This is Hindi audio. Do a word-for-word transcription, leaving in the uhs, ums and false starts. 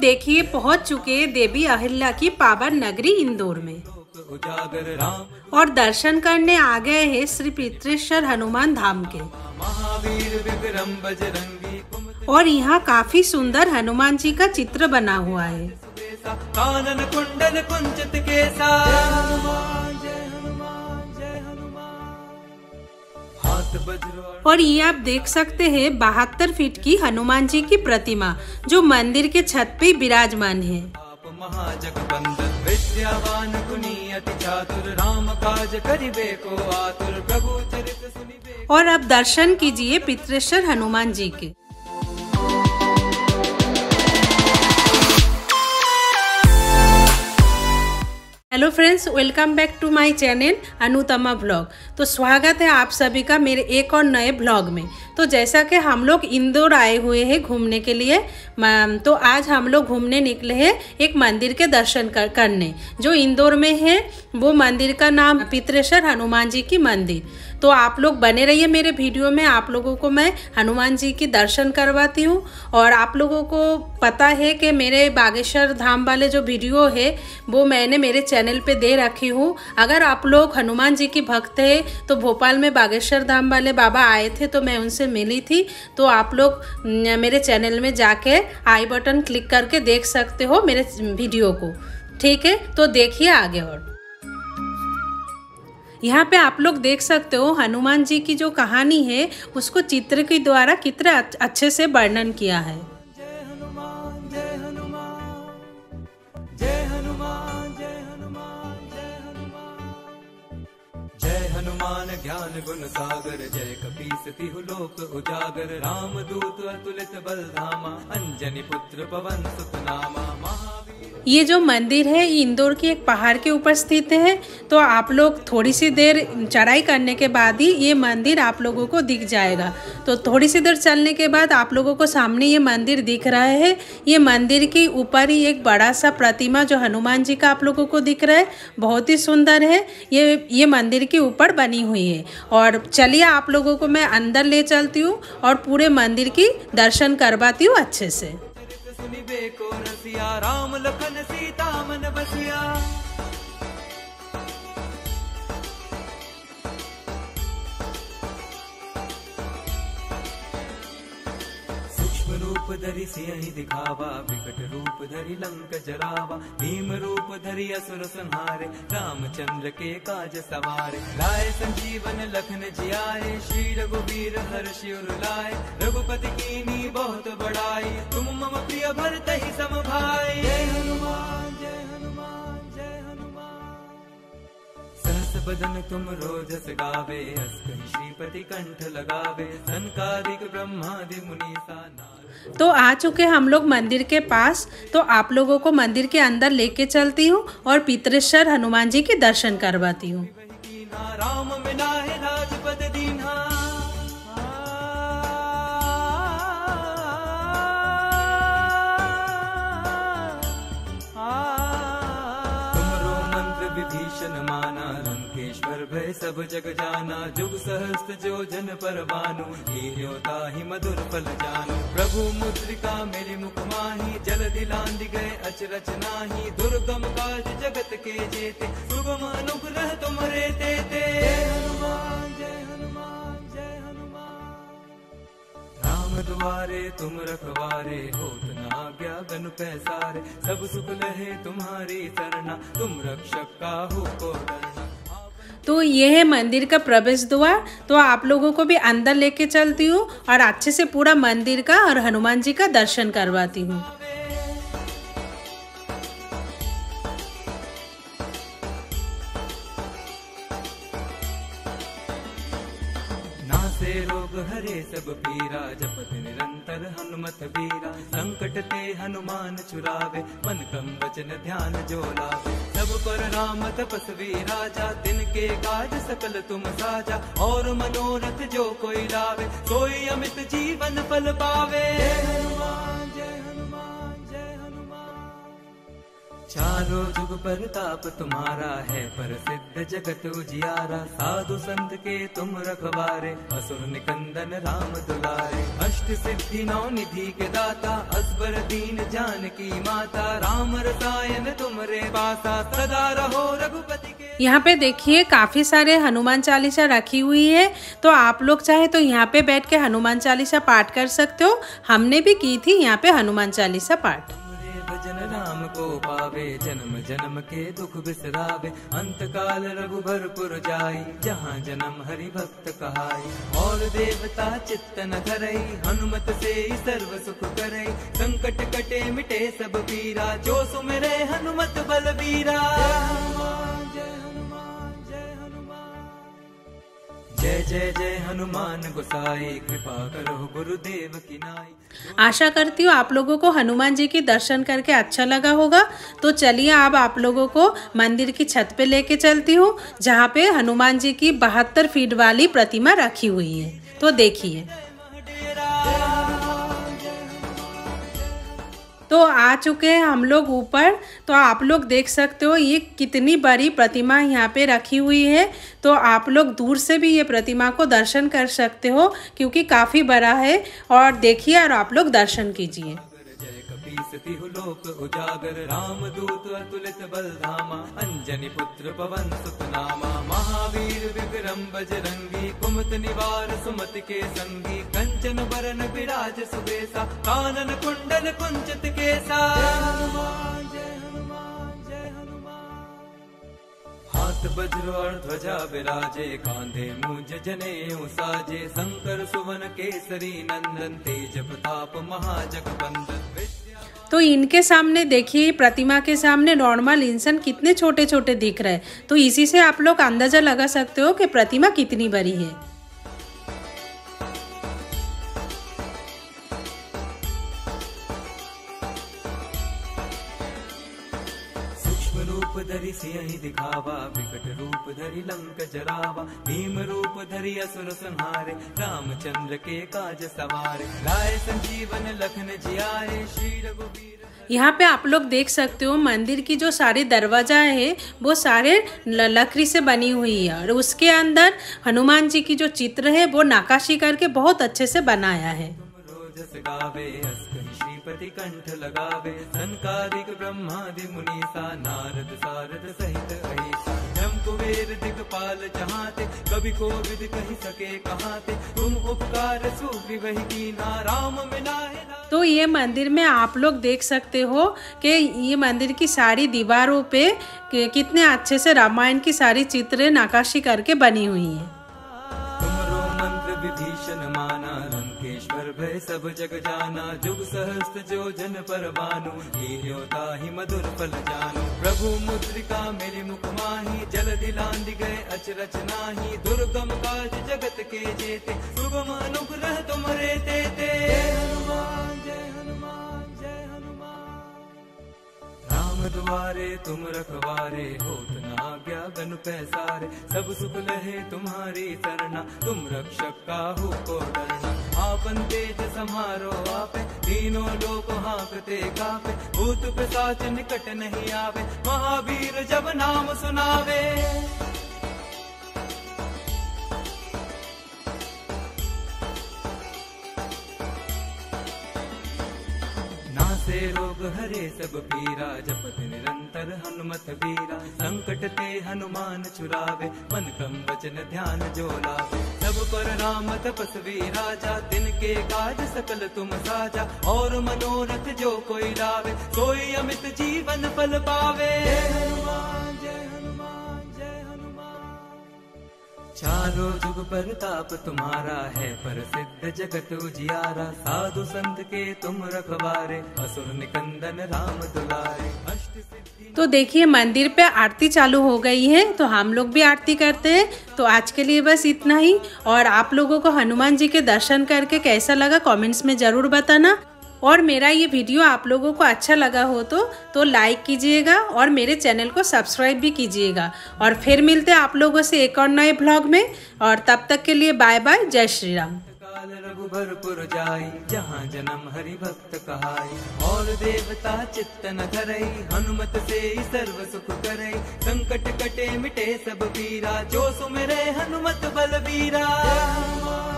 देखिए पहुंच चुके देवी अहिल्या की पावन नगरी इंदौर में और दर्शन करने आ गए हैं श्री पित्रेश्वर हनुमान धाम के। और यहाँ काफी सुंदर हनुमान जी का चित्र बना हुआ है। कानन कुंडल कुंचित केसा, और ये आप देख सकते हैं बहत्तर फीट की हनुमान जी की प्रतिमा जो मंदिर के छत पे विराजमान है। विद्यावान गुणी अति चातुर, राम काज करिबे को आतुर, प्रभु चरित सुनिबे। और अब दर्शन कीजिए पित्रेश्वर हनुमान जी के। Hello friends, welcome back to my channel Anutama vlog. तो स्वागत है आप सभी का मेरे एक और नए ब्लॉग में। तो जैसा कि हम लोग इंदौर आए हुए हैं घूमने के लिए, तो आज हम लोग घूमने निकले हैं एक मंदिर के दर्शन कर, करने जो इंदौर में है। वो मंदिर का नाम पित्रेश्वर हनुमान जी की मंदिर। तो आप लोग बने रहिए मेरे वीडियो में, आप लोगों को मैं हनुमान जी की दर्शन करवाती हूँ। और आप लोगों को पता है कि मेरे बागेश्वर धाम वाले जो वीडियो है वो मैंने मेरे चैनल पे दे रखी हूँ। अगर आप लोग हनुमान जी की भक्त है तो भोपाल में बागेश्वर धाम वाले बाबा आए थे तो मैं उनसे मिली थी। तो आप लोग मेरे चैनल में जाके आई बटन क्लिक करके देख सकते हो मेरे वीडियो को, ठीक है। तो देखिए आगे। और यहाँ पे आप लोग देख सकते हो हनुमान जी की जो कहानी है उसको चित्र के द्वारा कितने अच्छे से वर्णन किया है। जय हनुमान जय हनुमान जय हनुमान जय हनुमान जय हनुमान जय हनुमान ज्ञान गुण सागर, जय कपीस तिहु लोक उजागर, राम दूत अतुलित बल धामा, अंजनी पुत्र पवन सुत नामा, महावीर। ये जो मंदिर है इंदौर की एक पहाड़ के ऊपर स्थित है। तो आप लोग थोड़ी सी देर चढ़ाई करने के बाद ही ये मंदिर आप लोगों को दिख जाएगा। तो थोड़ी सी देर चलने के बाद आप लोगों को सामने ये मंदिर दिख रहा है। ये मंदिर के ऊपर ही एक बड़ा सा प्रतिमा जो हनुमान जी का आप लोगों को दिख रहा है, बहुत ही सुंदर है। ये ये मंदिर के ऊपर बनी हुई है। और चलिए आप लोगों को मैं अंदर ले चलती हूँ और पूरे मंदिर की दर्शन करवाती हूँ अच्छे से। सुनिबे को रसिया, राम लखन सीता मन बसिया। सूक्ष्म रूप धरि सियहि दिखावा, विकट रूप धरि लंक जरावा, भीम रूप धरि असुर संहारे, रामचंद्र के काज सवारे, लाए संजीवन लखन जियाए, श्री रघुवीर हर्षि उर लाए, रघुपति कीन्ही बहुत बड़ाई, तुम मम प्रिय भरतहि सम भाई। जय हनुमान जय हनुमान जय हनुमान, सहस बदन तुम रोजस गावे, अस कहि श्रीपति कंठ लगावे, सनकादिक ब्रह्मादि मुनीसा नारद। तो आ चुके हम लोग मंदिर के पास। तो आप लोगों को मंदिर के अंदर लेके चलती हूँ और पित्रेश्वर हनुमान जी के दर्शन करवाती हूँ। राम मिलाए राजपद दीन्हा, तुमरो मंत्र विभीषण माना, लंकेश्वर भय सब जग जाना, जुग सहस्त्र जो जन पर भानु, हीरो ताहि मधुर फल जानु, प्रभु मुद्रिका मेरे मुख माही, जल दिलांद गए अचरज नाही, दुर्गम काज जगत के जेते, सुगम अनुग्रह तुमरे तेते। जय हनुमान जय हनुमान जय हनुमान, राम द्वारे तुम रखवारे, होत न आज्ञा गनु पैसारे, सब सुख लहे तुम्हारी सरना, तुम रक्षक काहू को डरना। तो ये है मंदिर का प्रवेश द्वार। तो आप लोगों को भी अंदर लेके चलती हूँ और अच्छे से पूरा मंदिर का और हनुमान जी का दर्शन करवाती हूँ। नासे रोग हरे सब पीरा, जपत निरंतर हनुमत बीरा, संकट ते हनुमान छुड़ावे, मन क्रम वचन ध्यान जो लावे, सब पर राम तपस्वी राजा, तिनके काज सकल तुम साजा, और मनोरथ जो कोई लावे, सोई अमित जीवन फल पावे। जय हनुमान जय हनुमान जय हनुमान, चारों जुग परताप तुम्हारा है, प्रसिद्ध जगत उजियारा। साधु संत के तुम रखवारे, असुर निकंदन राम दुलारे। अष्ट सिद्धि नौ निधि के दाता, असबर दीन जानकी माता। राम रसायन तुमरे पासा, सदा रहो रघुपति के। यहाँ पे देखिए काफी सारे हनुमान चालीसा रखी हुई है, तो आप लोग चाहे तो यहाँ पे बैठ के हनुमान चालीसा पाठ कर सकते हो। हमने भी की थी यहाँ पे हनुमान चालीसा पाठ। भजन राम को पावे, जन्म जन्म के दुख बिसरावे। अंत काल रघुबरपुर जाई, जहाँ जन्म हरि भक्त कहाई। और देवता चित्तन धरई, हनुमत से सर्व सुख करई। संकट कटे मिटे सब पीरा, जो सुमिरे हनुमत बलबीरा। जय जय जय हनुमान गोसाई, कृपा करो गुरुदेव की नाई। आशा करती हूँ आप लोगों को हनुमान जी की दर्शन करके अच्छा लगा होगा। तो चलिए अब आप लोगों को मंदिर की छत पे लेके चलती हूँ, जहाँ पे हनुमान जी की बहत्तर फीट वाली प्रतिमा रखी हुई है। तो देखिए, तो आ चुके हैं हम लोग ऊपर। तो आप लोग देख सकते हो ये कितनी बड़ी प्रतिमा यहाँ पे रखी हुई है। तो आप लोग दूर से भी ये प्रतिमा को दर्शन कर सकते हो, क्योंकि काफ़ी बड़ा है। और देखिए और आप लोग दर्शन कीजिए। लोक उजागर, राम दूत अतुलित बलधामा। अंजनी पुत्र पवन सुत नामा, महावीर विक्रम बजरंगी। कुमत निवार सुमति के संगी, कंचन बरन विराज सुबेसा। कानन कुंडल कुंचित केसा। हाथ वज्र और ध्वजा विराजे, कांधे मूंज जनेऊ साजे। शंकर सुवन केसरी नंदन, तेज प्रताप महाजगबंदन। तो इनके सामने देखिए, प्रतिमा के सामने नॉर्मल इंसान कितने छोटे छोटे दिख रहे हैं। तो इसी से आप लोग अंदाजा लगा सकते हो कि प्रतिमा कितनी बड़ी है। सूक्ष्म रूप धरि सियहि दिखावा, विकट रूप धरि लंक जरावा। भीम रूप धरि असुर संहारे, रामचंद्र के काज सवारे। लाए संजीवन लखन जियाए, श्री रघुवीर। यहाँ पे आप लोग देख सकते हो मंदिर की जो सारी दरवाजा है वो सारे लकड़ी से बनी हुई है, और उसके अंदर हनुमान जी की जो चित्र है वो नक्काशी करके बहुत अच्छे से बनाया है। गावे श्रीपति कंठ लगावे, सनकादिक ब्रह्मादि मुनीसा। नारद सारद सहित अहिसा, ब्रह्म कुबेर दिक्पाल जहाते। कभी कोविद कही सके कहाते, तुम उपकार सुग्रीवहि कीना। राम मिलाए। तो ये मंदिर में आप लोग देख सकते हो कि ये मंदिर की सारी दीवारों पे कितने अच्छे से रामायण की सारी चित्र नक्काशी करके बनी हुई है। तुमरो मंत्र विभीषण माना, लंकेश्वर भय सब जग जाना। जुग सहस्त्र जो जन पर बानु, हीरो ताहि मधुर फल जानु। प्रभु मुद्रिका मेरे मुख माही, जल दिलांद गए अचरज नाही। दुर्गम काज जगत के जेते, सुगम अनुग्रह तुमरे तेते। द्वारे तुम रखवारे, होत न आज्ञा गनु पैसारे। सब सुख लहे तुम्हारी सरना, तुम रक्षक काहू को डरना। आपन तेज समारो आपे, तीनों लोक हाँकते कापे। भूत पिशाच निकट नहीं आवे, महावीर जब नाम सुनावे। से रोग हरे सब पीरा, जपत निरंतर हनुमत बीरा। संकट ते हनुमान छुरावे, मन क्रम वचन ध्यान जो लावे। सब पर राम तपस्वी राजा, तिनके काज सकल तुम साजा। और मनोरथ जो कोई लावे, सोई अमित जीवन फल पावे। जय हनुमान जय हनुमान जय हनुमान। चारों जुग परताप तुम्हारा है, प्रसिद्ध जगत उजियारा। साधु संत के तुम रखवारे, असुर निकंदन राम दुलारे। अष्ट सिद्धि। तो देखिए मंदिर पे आरती चालू हो गई है, तो हम लोग भी आरती करते हैं। तो आज के लिए बस इतना ही, और आप लोगों को हनुमान जी के दर्शन करके कैसा लगा कमेंट्स में ज़रूर बताना। और मेरा ये वीडियो आप लोगों को अच्छा लगा हो तो तो लाइक कीजिएगा, और मेरे चैनल को सब्सक्राइब भी कीजिएगा। और फिर मिलते हैं आप लोगों से एक और नए ब्लॉग में, और तब तक के लिए बाय बाय, जय श्री राम। काल रघुबरपुर जाई, जहाँ जन्म हरि भक्त कहाई। और देवता चित्त न धरई, हनुमत से ही सर्व सुख करई। संकट कटे मिटे सब पीरा, जो सुमिरे हनुमत बलबीरा।